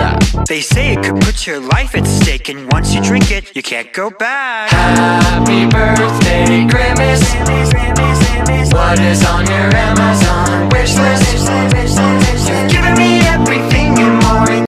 Yeah. They say it could put your life at stake, and once you drink it, you can't go back. Happy birthday, Grimace. What is on your